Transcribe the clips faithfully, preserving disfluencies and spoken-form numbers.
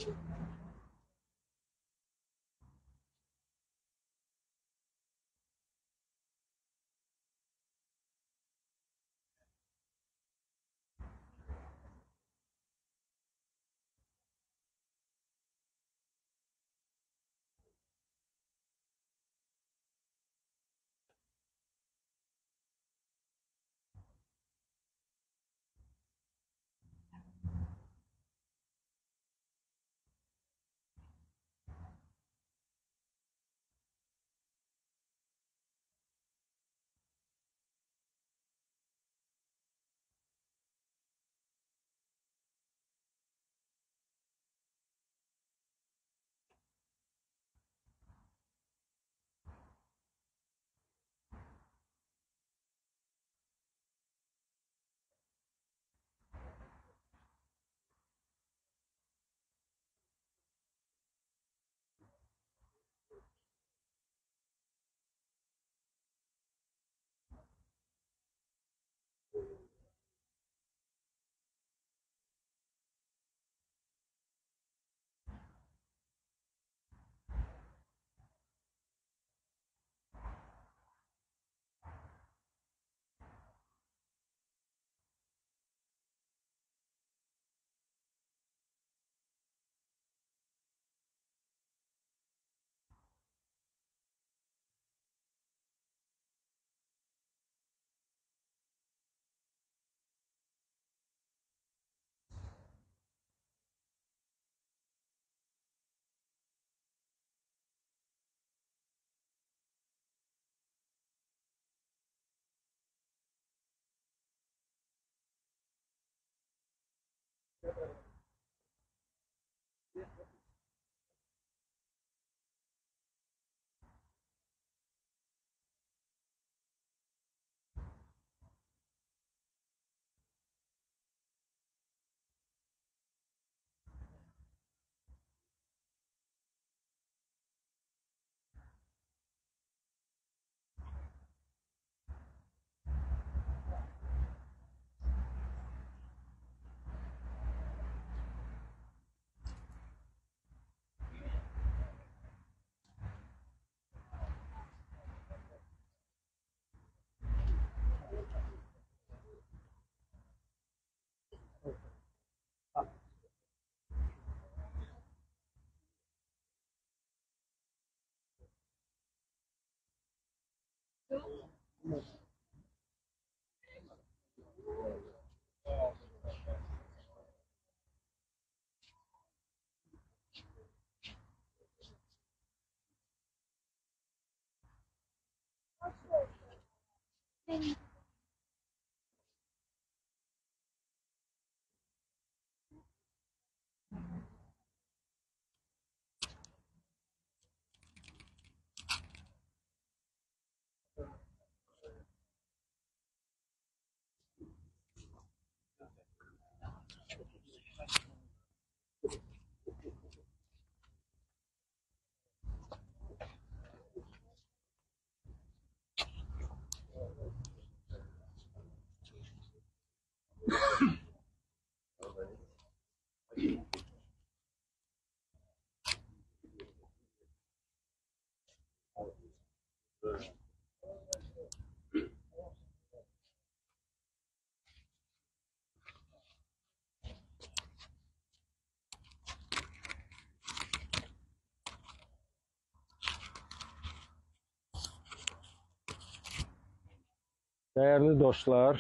Değerli dostlar,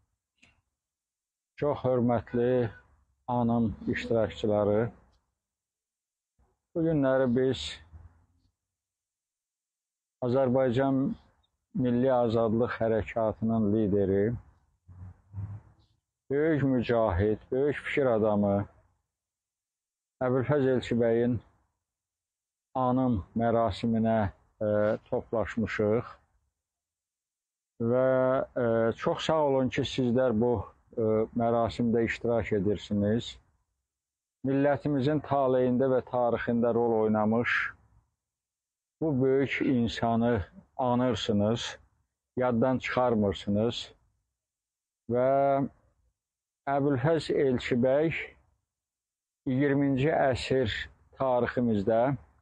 çox hörmətli anım iştirakçıları, bu günləri biz Azərbaycan Milli Azadlıq Hərəkatının lideri, böyük mücahid, böyük fikir adamı Əbülfəz Elçibəyin anım mərasiminə e, toplaşmışıq. Və e, çox sağ olun ki, sizlər bu e, mərasimdə iştirak edirsiniz. Millətimizin taleyində və tarixində rol oynamış bu böyük insanı anırsınız, yaddan çıxarmırsınız. Və Əbülfəz Elçibəy iyirminci əsr tariximizdə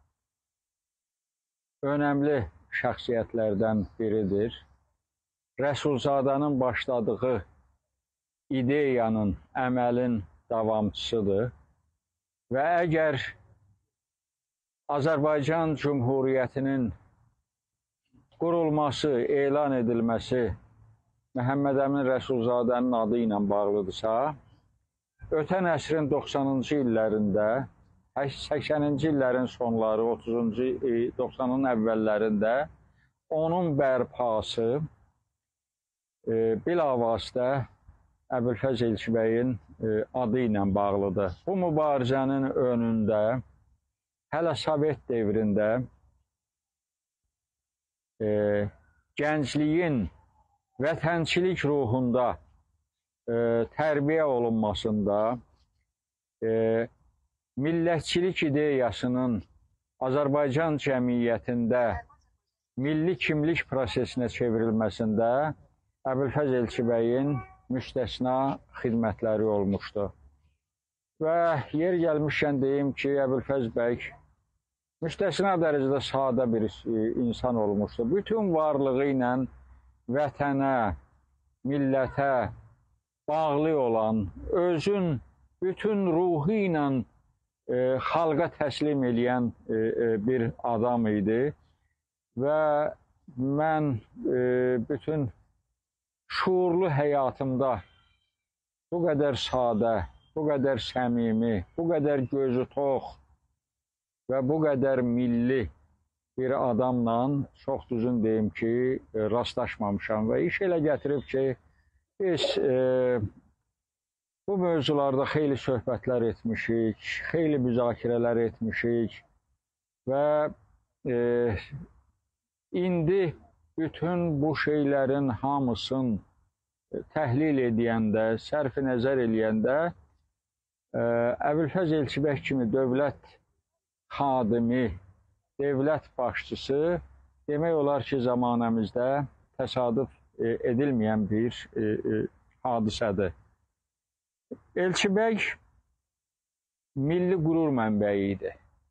önəmli şəxsiyyətlərdən biridir. Rəsulzadanın başladığı ideyanın, əməlin davamçısıdır. Və əgər Azərbaycan Cümhuriyyətinin qurulması, elan edilməsi Məhəmməd Əmin Rəsulzadənin adı ilə bağlıdırsa, ötən əsrin doxsanıncı illərində, səksəninci illərin sonları, otuzuncu, doxsanın əvvəllərində onun bərpası e, bilavasitə Əbülfəz Elçibəyin e, adı ilə bağlıdır. Bu mübarizənin önündə hələ Sovet devrində e, gəncliyin vətənçilik ruhunda e, tərbiyə olunmasında, e, millətçilik ideyasının Azərbaycan cəmiyyətində milli kimlik prosesinə çevrilməsində Əbülfəz Elçibəyin müstəsna xidmətləri olmuşdu. Və yer gəlmişkən deyim ki, Əbülfəz bəy müstəsna dərəcədə sadə bir insan olmuşdu. Bütün varlığı ilə vətənə, millətə bağlı olan, özün bütün ruhu ilə e, xalqa təslim edən e, e, bir adam idi. Və mən e, bütün şuurlu həyatımda bu qədər sadə, bu qədər səmimi, bu qədər gözü tox və bu qədər milli bir adamla çox düzün deyim ki, rastlaşmamışam və iş elə gətirib ki, biz e, bu mövzularda xeyli söhbətlər etmişik, xeyli müzakirələr etmişik və e, indi bütün bu şeylərin hamısını təhlil edəndə, sərf-i nəzər eləyəndə e, Əbülfəz Elçibəy kimi dövlət xadimi, dövlət başçısı demək olar ki, zamanəmizdə təsadüf e, edilməyən bir e, e, hadisədir. Elçibəy milli qürur mənbəyi idi.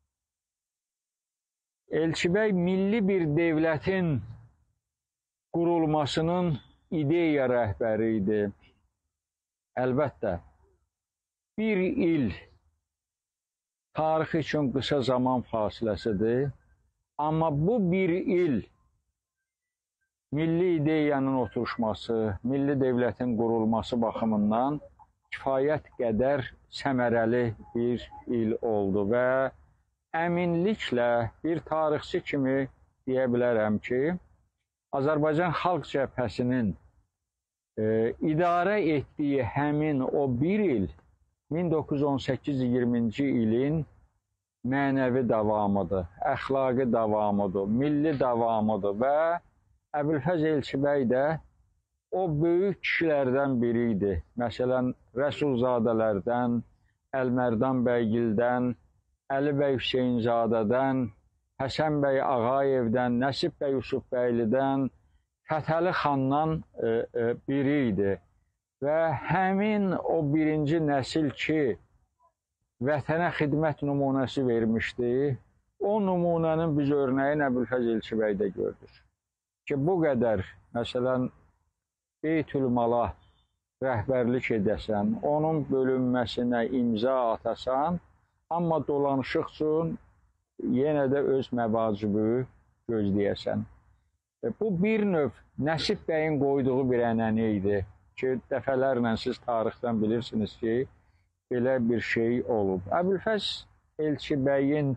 Elçibəy milli bir dövlətin qurulmasının ideya rəhbəri idi. Əlbəttə, bir il tarix üçün qısa zaman fasiləsidir. Amma bu bir il milli ideyanın oturuşması, milli dövlətin qurulması baxımından kifayət qədər səmərəli bir il oldu və əminliklə bir tarixçi kimi deyə bilərəm ki, Azərbaycan Xalq Cəbhəsinin e, idarə etdiyi həmin o bir il min doqquz yüz on səkkiz iyirminci ilin mənəvi davamıdır, əxlaqi davamıdır, milli davamıdır və Əbülfəz Elçibəy də o böyük kişilərdən biri idi. Məsələn, Rəsulzadələrdən, Əlmərdan bəygildən, Əli bəy Hüseynzadədən, Həsən bəy Ağayevdən, Nəsib bəy Yusufbəylidən, Fətəli xandan e, e, biri idi. Və həmin o birinci nəsil ki, vətənə xidmət nümunəsi vermişdi, o nümunənin biz örnəyin Əbülfəz Elçibəydə gördük. Ki, bu qədər, məsələn, Beytülmala rəhbərlik edəsən, onun bölünməsinə imza atasan, amma dolanışıq üçün yenə də öz məvacibi gözləyəsən. Bu bir növ Nəsib bəyin qoyduğu bir ənənə idi ki, dəfələrlə siz tarixdən bilirsiniz ki, belə bir şey olub. Əbülfəz Elçibəyin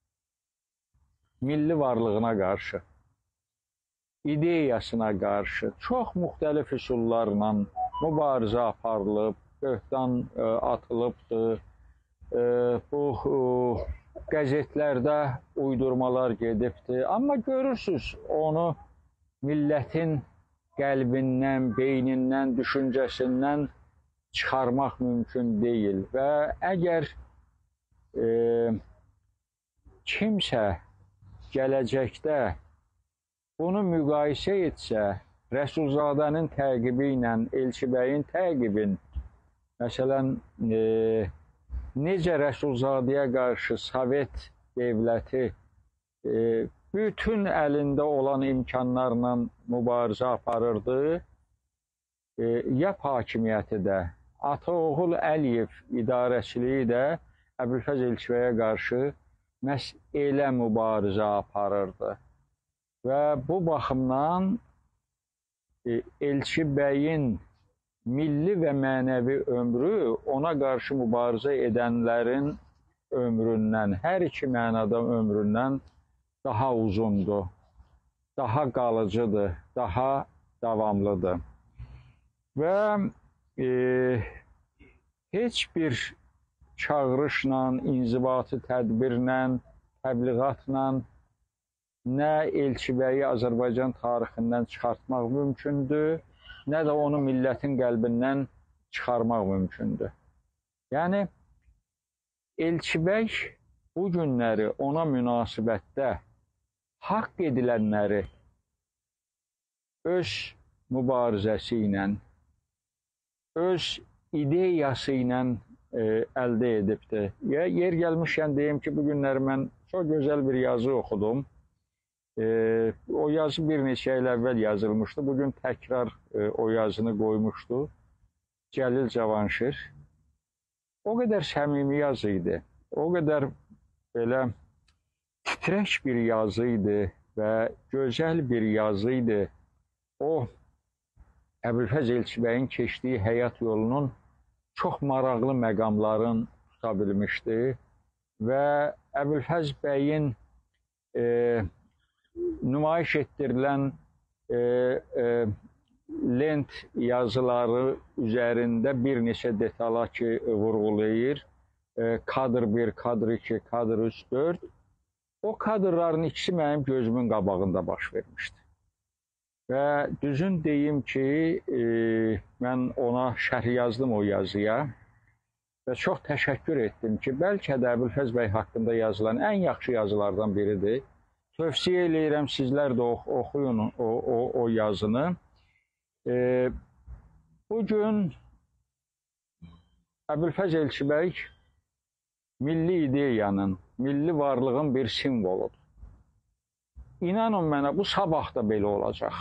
milli varlığına qarşı, ideyasına qarşı çox müxtəlif üsullarla mübarizə aparılıb, böhtan e, atılıbdır. E, bu e, qəzetlərdə uydurmalar gedibdir. Amma görürsünüz, onu millətin qəlbindən, beynindən, düşüncəsindən çıxarmaq mümkün deyil. Və əgər e, kimsə gələcəkdə bunu müqayisə etsə, Rəsulzadənin təqibi ilə Elçibəyin təqibin, məsələn, e, necə Rəsulzadəyə qarşı Sovet dövləti e, bütün əlində olan imkanlarla mübarizə aparırdı, e, YAP hakimiyyəti də, Ataoğul Əliyev idarəçiliyi də Əbülfəz Elçibəyə qarşı məhz elə mübarizə aparırdı. Və bu baxımdan e, Elçi bəyin milli və mənəvi ömrü ona qarşı mübarizə edənlərin ömründən, hər iki mənada ömründən daha uzundur, daha qalıcıdır, daha davamlıdır. Və e, heç bir çağırışla, inzibati tədbirlə, təbliğatla nə Elçibəyi Azərbaycan tarixindən çıxartmaq mümkündür, nə də onu millətin qəlbindən çıxarmaq mümkündür. Yəni, Elçibəy bu günləri ona münasibətdə haqq edilənləri öz mübarizəsi ilə, öz ideyası ilə e, əldə edibdir. Ya, yer gəlmişkən deyim ki, bu günləri mən çox gözəl bir yazı oxudum. E, o yazı bir neçə il əvvəl yazılmışdı. Bugün təkrar e, o yazını qoymuşdu Cəlil Cavanşir. O qədər səmimi yazı idi, o qədər belə titrək bir yazı idi və gözəl bir yazı idi. O, Əbülfəz Elçibəyin keçdiyi həyat yolunun çox maraqlı məqamların tuta bilmişdi və Əbülfəz bəyin e, nümayiş etdirilən e, e, lent yazıları üzərində bir neçə detala ki vurğulayır. E, kadr bir, kadr iki, kadr üç, dörd. O kadrların ikisi mənim gözümün qabağında baş vermişdi. Və düzün deyim ki, e, mən ona şərh yazdım o yazıya və çox təşəkkür etdim ki, bəlkə də Əbülfəz bəy haqqında yazılan ən yaxşı yazılardan biridir. Tövsiyə eləyirəm, sizlər də ox oxuyun o, o, o yazını. E, bugün Əbülfəz Elçibəy milli ideyanın, milli varlığın bir simvoludur. İnanın mənə, bu sabah da belə olacaq.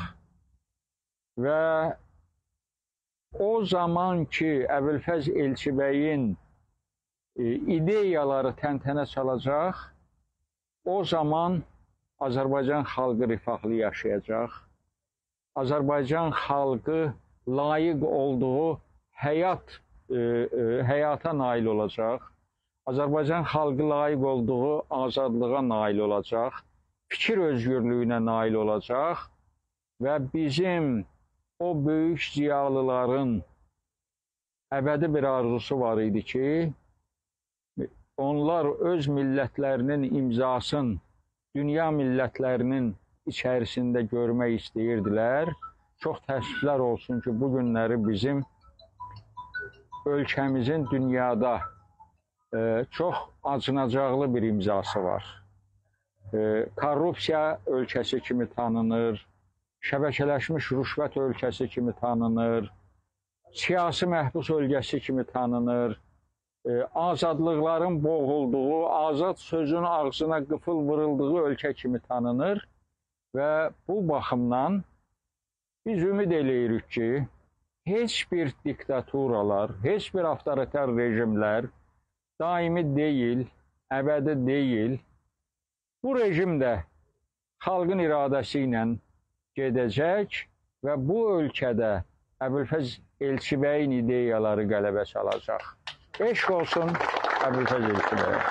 Və o zaman ki, Əbülfəz Elçibəyin e, ideyaları təntənə çalacaq, o zaman Azərbaycan xalqı rifahlı yaşayacaq. Azərbaycan xalqı layiq olduğu həyat, e, e, həyata nail olacaq. Azərbaycan xalqı layiq olduğu azadlığa nail olacaq. Fikir özgürlüyünə nail olacaq və bizim o böyük ziyalıların əbədi bir arzusu var idi ki, onlar öz millətlərinin imzasını dünya millətlərinin içərisində görmək istəyirdilər. Çox təəssüflər olsun ki, bu günləri bizim ölkəmizin dünyada e, çox acınacaqlı bir imzası var. E, korrupsiya ölkəsi kimi tanınır, şəbəkələşmiş rüşvət ölkəsi kimi tanınır, siyasi məhbus ölkəsi kimi tanınır, e, azadlıqların boğulduğu, azad sözün ağzına qıfıl vurulduğu ölkə kimi tanınır və bu baxımdan biz ümid eləyirik ki, heç bir diktaturalar, heç bir avtoritar rejimlər daimi deyil, əbədi deyil. Bu rejim də xalqın iradəsi ilə gedəcək və bu ölkədə Əbülfəz Elçibəyin ideyaları qələbə çalacaq. Eşq olsun Əbülfəz Elçibəyə.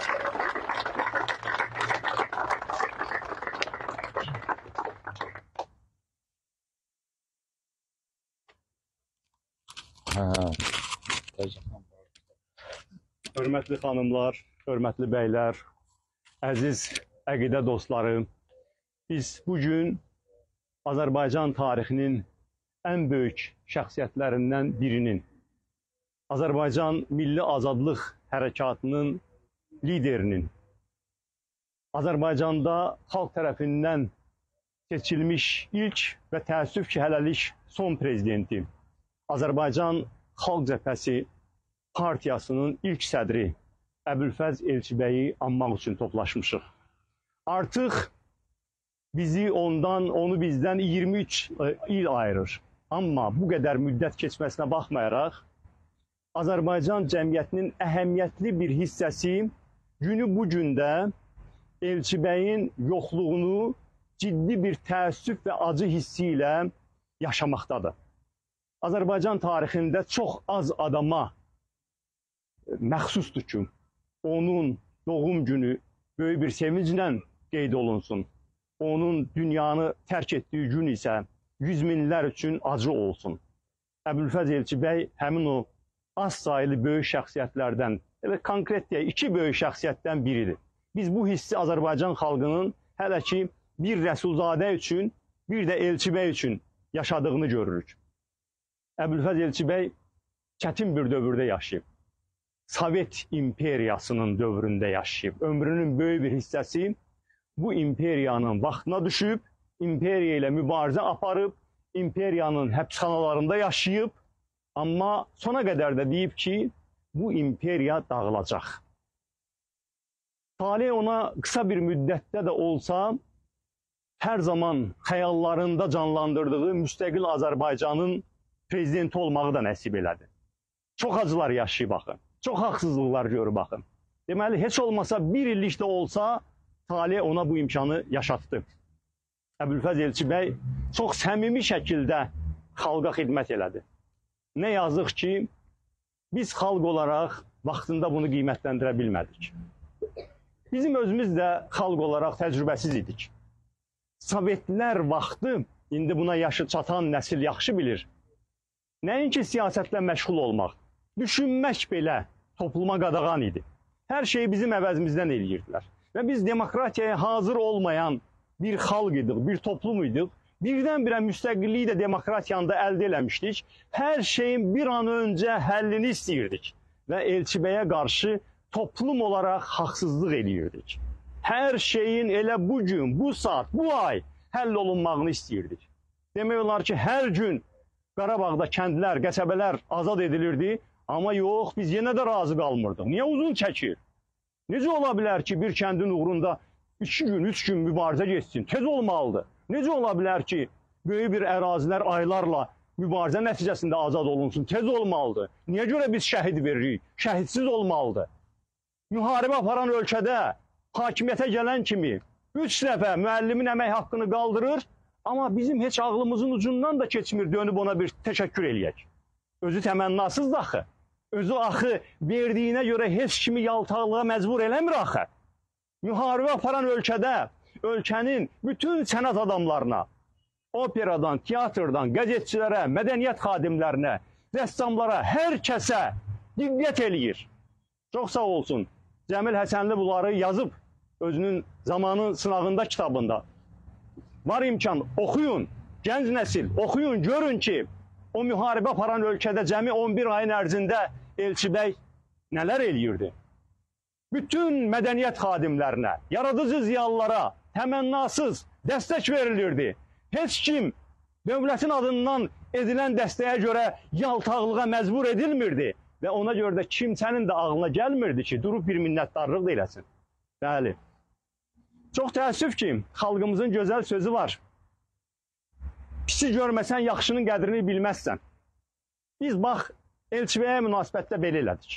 Hörmətli xanımlar, hörmətli bəylər, əziz əqidə dostları, biz bugün Azərbaycan tarixinin ən böyük şəxsiyyətlərindən birinin, Azərbaycan Milli Azadlıq Hərəkatının liderinin, Azərbaycanda xalq tərəfindən seçilmiş ilk və təəssüf ki, hələlik son prezidenti, Azərbaycan Xalq Cəbhəsi partiyasının ilk sədri Əbülfəz Elçibəyi anmaq üçün toplaşmışıq. Artıq bizi ondan, onu bizdən iyirmi üç il ayırır. Amma bu qədər müddət keçməsinə baxmayaraq, Azərbaycan cəmiyyətinin əhəmiyyətli bir hissəsi günü bu gündə Elçibəyin yoxluğunu ciddi bir təəssüf və acı hissi ilə yaşamaqdadır. Azərbaycan tarixində çox az adama məxsusdur ki, onun doğum günü böyük bir sevinclə qeyd olunsun. Onun dünyanı tərk etdiyi gün isə yüz minlər üçün acı olsun. Əbülfəz Elçibəy həmin o az sayılı böyük şəxsiyyətlərdən, elə konkret deyək, iki böyük şəxsiyyətdən biridir. Biz bu hissi Azərbaycan xalqının hələ ki bir Rəsulzadə üçün, bir də Elçibəy üçün yaşadığını görürük. Əbülfəz Elçibəy çətin bir dövrdə yaşayıb. Sovet imperiyasının dövründə yaşayıb. Ömrünün böyük bir hissəsi bu imperiyanın vaxtına düşüb, imperiya ilə mübarizə aparıb, imperiyanın həbsxanalarında yaşayıb, amma sona qədər də deyib ki, bu imperiya dağılacaq. Talih ona qısa bir müddətdə də olsa, hər zaman xəyallarında canlandırdığı müstəqil Azərbaycanın prezidenti olmağı da nəsib elədi. Çox acılar yaşayıb baxın, çox haqsızlıqlar görüb baxın. Deməli, heç olmasa bir illik də olsa, Talih ona bu imkanı yaşatdı. Əbülfəz Elçibəy çox səmimi şəkildə xalqa xidmət elədi. Nə yazıq ki, biz xalq olaraq vaxtında bunu qiymətləndirə bilmədik. Bizim özümüz də xalq olaraq təcrübəsiz idik. Sovetlər vaxtı, indi buna yaşı çatan nəsil yaxşı bilir. Nəinki siyasətlə məşğul olmaq, düşünmək belə topluma qadağan idi. Hər şeyi bizim əvəzimizdən eləyirdilər. Və biz demokratiyaya hazır olmayan bir xalq idik, bir toplum idik. Birdən-birə müstəqilliyi də demokratiyanı da əldə eləmişdik. Hər şeyin bir an öncə həllini istəyirdik. Və Elçibəyə qarşı toplum olaraq haqsızlıq eləyirdik. Hər şeyin elə bu gün, bu saat, bu ay həll olunmağını istəyirdik. Demək olar ki, hər gün Qarabağda kəndlər, qəsəbələr azad edilirdi. Amma yox, biz yenə də razı qalmırdıq. Niyə uzun çəkir? Necə ola bilər ki, bir kəndin uğrunda iki gün, üç gün mübarizə geçsin? Tez olmalıdır. Necə ola bilər ki, böyük bir ərazilər aylarla mübarizə nəticəsində azad olunsun? Tez olmalıdır. Niyə görə biz şəhid veririk? Şəhidsiz olmalıdır. Müharibə aparan ölkədə hakimiyyətə gələn kimi üç dəfə müəllimin əmək haqqını qaldırır, amma bizim heç ağlımızın ucundan da keçmir dönüb ona bir təşəkkür eləyək. Özü təmənnasızdır axı. Özü axı verdiyinə görə heç kimi yaltaqlığa məcbur eləmir axı. Müharibə aparan ölkədə ölkənin bütün sənət adamlarına, operadan, teatrdan, qəzetçilərə, mədəniyyət xadimlərinə, rəssamlara, hər kəsə diqqət eləyir. Çox sağ olsun. Cəmil Həsənli bunları yazıb özünün zamanın sınağında kitabında. Var imkan, oxuyun, gənc nəsil, oxuyun, görün ki, o müharibə aparan ölkədə cəmi on bir ayın ərzində Elçibəy nələr eləyirdi? Bütün mədəniyyət xadimlərinə, yaradıcı ziyalılara təmənnasız dəstək verilirdi. Heç kim dövlətin adından edilən dəstəyə görə yaltaqlığa məcbur edilmirdi. Və ona görə də kimsənin də ağlına gəlmirdi ki, durub bir minnətdarlıq da eləsin. Bəli. Çox təəssüf ki, xalqımızın gözəl sözü var. Pisi görməsən, yaxşının qədrini bilməzsən. Biz bax, Elçibəyə münasibətdə belə elədik.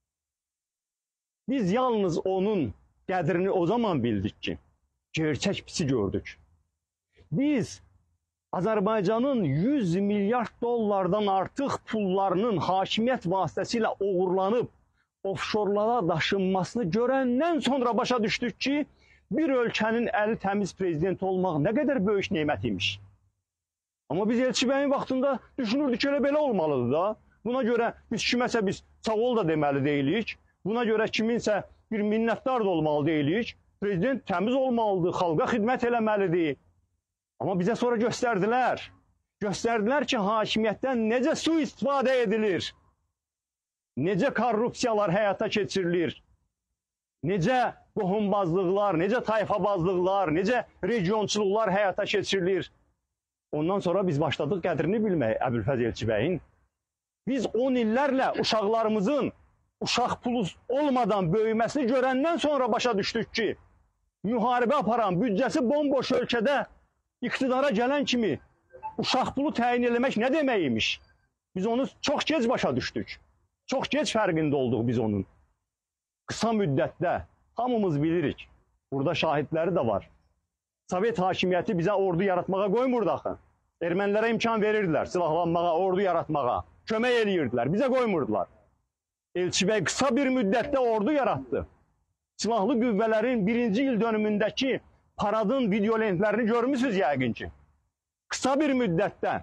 Biz yalnız onun qədrini o zaman bildik ki, gerçək pisi gördük. Biz Azərbaycanın yüz milyard dollardan artıq pullarının hakimiyyət vasitəsilə oğurlanıb ofşorlara daşınmasını görəndən sonra başa düşdük ki, bir ölkənin əli təmiz prezidenti olmaq nə qədər böyük nemət imiş. Amma biz Elçibəyin vaxtında düşünürdük ki, elə belə olmalıdır da. Buna görə biz kiməsə biz sağ ol da deməli deyilik. Buna görə kiminsə bir minnətdar da olmalı deyilik. Prezident təmiz olmalıdır, xalqa xidmət eləməlidir. Amma bizə sonra göstərdilər. Göstərdilər ki, hakimiyyətdən necə sui-istifadə edilir. Necə korrupsiyalar həyata keçirilir. Necə qohumbazlıqlar, necə tayfabazlıqlar, necə regionçuluqlar həyata keçirilir. Ondan sonra biz başladıq qədrini bilməyə Əbülfəz Elçibəyin. Biz on illərlə uşaqlarımızın uşaq pulu olmadan böyüməsini görəndən sonra başa düşdük ki, müharibə aparan, büdcəsi bomboş ölkədə iqtidara gələn kimi uşaq pulu təyin eləmək nə deməkmiş? Biz onu çox gec başa düşdük. Çox gec fərqində olduq biz onun. Qısa müddətdə hamımız bilirik. Burada şahidləri də var. Sovet hakimiyyəti bizə ordu yaratmağa qoymurdu axı. Ermənilərə imkan verirdilər silahlanmağa, ordu yaratmağa. Kömək eləyirdilər, bizə qoymurdular. Elçibəy qısa bir müddətdə ordu yaratdı. Silahlı qüvvələrin birinci il dönümündəki paradın videolentlərini görmüsünüz yəqin ki. Qısa bir müddətdə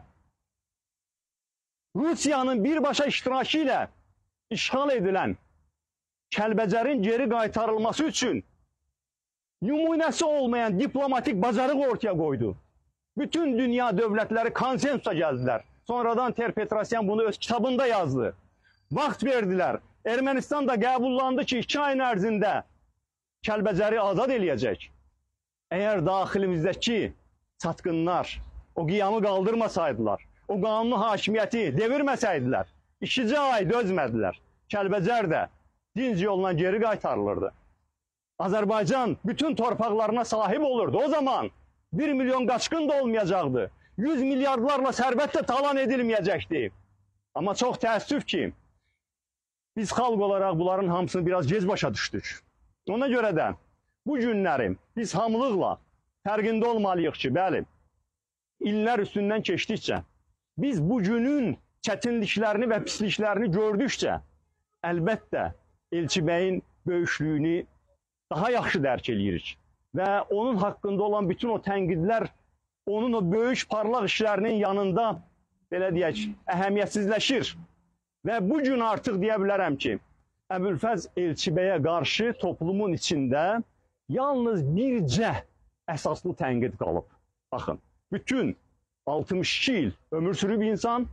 Rusiyanın birbaşa iştirakı ilə işğal edilən Kəlbəcərin geri qaytarılması üçün nümunəsi olmayan diplomatik bacarıq ortaya qoydu. Bütün dünya dövlətləri konsensusa gəldilər. Sonradan Ter Petrosyan bunu öz kitabında yazdı. Vaxt verdilər. Ermənistan da qəbullandı ki, iki ayın ərzində Kəlbəcəri azad eləyəcək. Əgər daxilimizdəki çatqınlar o qiyamı qaldırmasaydılar, o qanunu hakimiyyəti devirməsəydilər, ikinci ay dözmədilər. Kəlbəcər də dinc yolla geri qaytarılırdı. Azərbaycan bütün torpaqlarına sahib olurdu. O zaman bir milyon qaçqın da olmayacaqdı. yüz milyardlarla sərvət də talan edilməyəcəkdi. Amma çox təəssüf ki, biz xalq olaraq bunların hamısını biraz gec başa düşdük. Ona görə də bu günləri biz hamılıqla fərqində olmalıyıq ki, bəli, illər üstündən keçdikcə, biz bu günün çətinliklərini və pisliklərini gördükcə, əlbəttə Elçibəyin böyüklüyünü daha yaxşı dərk eləyirik. Və onun haqqında olan bütün o tənqidlər onun o böyük parlaq işlərinin yanında, belə deyək, əhəmiyyətsizləşir. Və bu gün artıq deyə bilərəm ki, Əbülfəz Elçibəyə qarşı toplumun içində yalnız bircə əsaslı tənqid qalıb. Baxın, bütün altmış iki il ömür sürüb insan,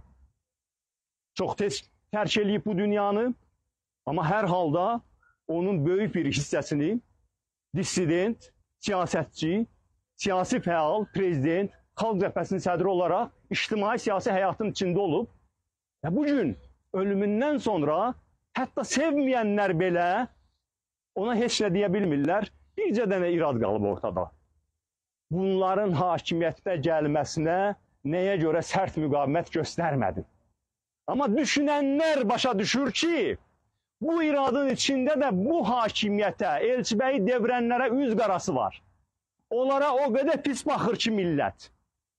çox tez tərk eləyib bu dünyanı, amma hər halda onun böyük bir hissəsini dissident, siyasətçi, siyasi fəal, prezident, xalq cəbhəsinin sədri olaraq ictimai siyasi həyatın içində olub. Və bugün ölümündən sonra hətta sevməyənlər belə ona heç nə deyə bilmirlər. Bircə dənə irad qalıb ortada. Bunların hakimiyyətdə gəlməsinə nəyə görə sərt müqavimət göstərmədin? Amma düşünənlər başa düşür ki, bu iradın içində də bu hakimiyyətə, Elçibəyi devrənlərə üz qarası var. Onlara o qədər pis baxır ki millət.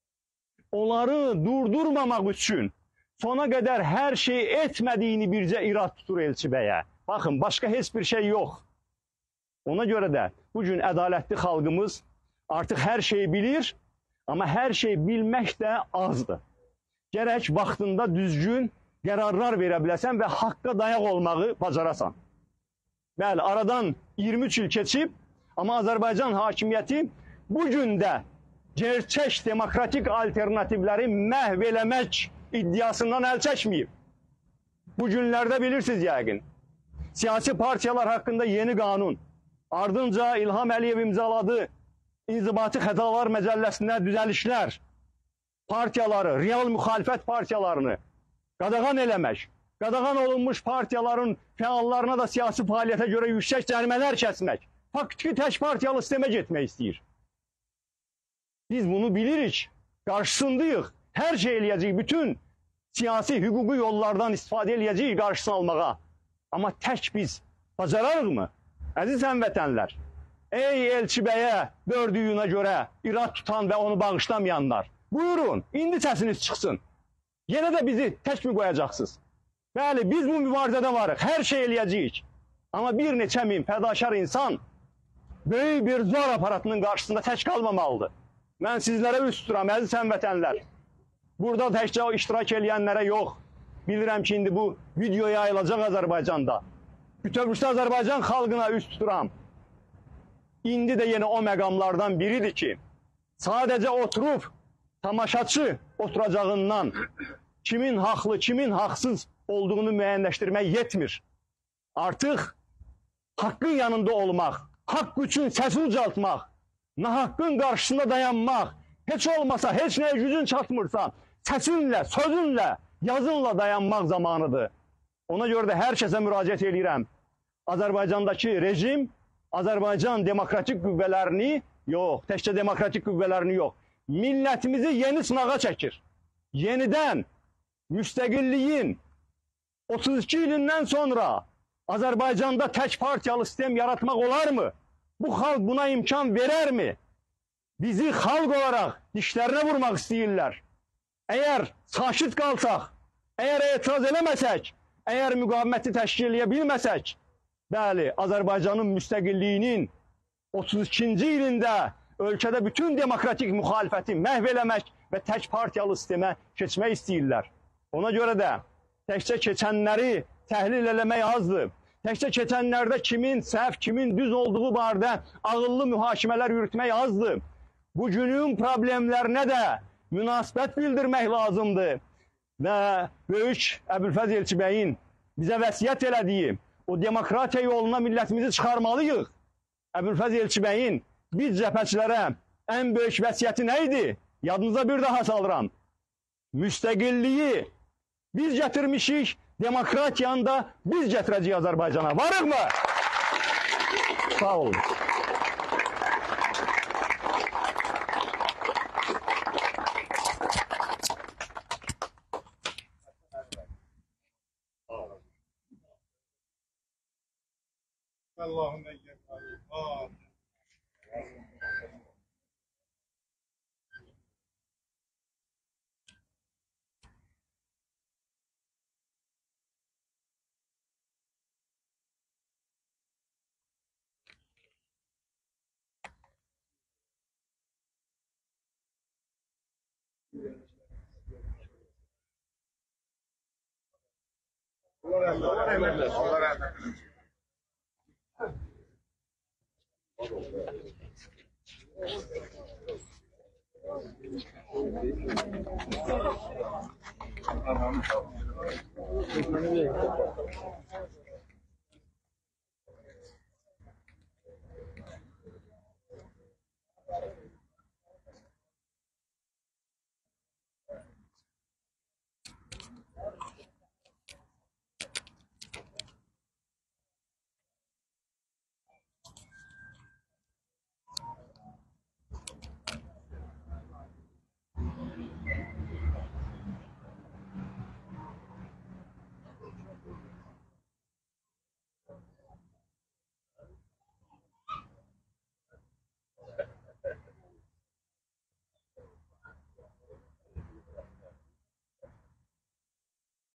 Onları durdurmamaq üçün sona qədər hər şey etmədiyini bircə irad tutur Elçibəyə. Baxın, başqa heç bir şey yox. Ona görə də bugün ədalətli xalqımız artıq hər şeyi bilir, amma hər şey bilmək də azdır. Gərək vaxtında düzgün qərarlar verə biləsən və haqqa dayaq olmağı bacarasan. Bəli, aradan iyirmi üç il keçib, amma Azərbaycan hakimiyyəti bugün də gerçək demokratik alternativləri məhv eləmək iddiasından əl çəkməyib. Bu günlərdə bilirsiniz yəqin, siyasi partiyalar haqqında yeni qanun, ardınca İlham Əliyev imzaladı İnzibati Xətalar Məcəlləsində düzəlişlər, partiyaları, real müxalifət partiyalarını qadağan eləmək, qadağan olunmuş partiyaların fəallarına da siyasi fəaliyyətə görə yüksək cərimələr kəsmək, faktiki tək partiyalı sistemə getmək istəyir. Biz bunu bilirik, qarşısındayıq, hər şey eləyəcəyik, bütün siyasi hüquqi yollardan istifadə eləyəcəyik qarşısını almağa. Amma tək biz bacararıq mı? Əziz həmvətənlər, ey Elçibəyə gördüyünə görə irad tutan və onu bağışlamayanlar, buyurun, indi səsiniz çıxsın. Yenə də bizi tək mi qoyacaqsınız? Bəli, biz bu mübarizədə varıq, hər şey eləyəcəyik. Amma bir neçə min fədaşar insan böyük bir zor aparatının qarşısında tək qalmamalıdır. Mən sizlərə üst tuturam, əziz həmvətənlər. Burada təkcə o iştirak eləyənlərə yox. Bilirəm ki, indi bu video yayılacaq Azərbaycanda. Bütövlükdə Azərbaycan xalqına üst tuturam. İndi də yenə o məqamlardan biridir ki, sadəcə oturub tamaşaçı oturacağından kimin haqlı, kimin haqsız olduğunu müəyyənləşdirmək yetmir. Artıq haqqın yanında olmaq, haqq üçün səsi ucaltmaq, nahaqqın qarşısında dayanmaq, heç olmasa, heç nəyə gücün çatmırsa, səsinlə, sözünlə, yazınla dayanmaq zamanıdır. Ona görə də hər kəsə müraciət edirəm. Azərbaycandakı rejim Azərbaycan demokratik qüvvələrini, yox, təkcə demokratik qüvvələrini yox, millətimizi yeni sınağa çəkir. Yenidən müstəqilliyin otuz iki ilindən sonra Azərbaycanda tək partiyalı sistem yaratmaq olarmı? Bu xalq buna imkan verərmi? Bizi xalq olaraq dişlərinə vurmaq istəyirlər. Əgər sakit qalsaq, əgər etiraz eləməsək, əgər müqaviməti təşkil edə bilməsək, bəli, Azərbaycanın müstəqilliyinin otuz ikinci ilində ölkədə bütün demokratik müxalifəti məhv eləmək və tək partiyalı sistemə keçmək istəyirlər. Ona görə də təkcə keçənləri təhlil eləmək azdır. Təkcə keçənlərdə kimin səhv, kimin düz olduğu barədə ağıllı mühakimələr yürütmək azdır. Bugünün problemlərinə də münasibət bildirmək lazımdır. Və böyük Əbülfəz Elçibəyin bizə vəsiyyət elədiyi o demokratiya yoluna millətimizi çıxarmalıyıq. Əbülfəz Elçibəyin biz cəbhəçilərə ən böyük vəsiyyəti nə idi? Yadınıza bir daha salıram. Müstəqilliyi biz gətirmişik, demokratiyanı da biz gətirəcəyik Azərbaycana. Varıq mı? Sağ olun. Allahümme yekâli. Allah rahmet eylesin. Allah rahmet eylesin. Allah rahmet eylesin.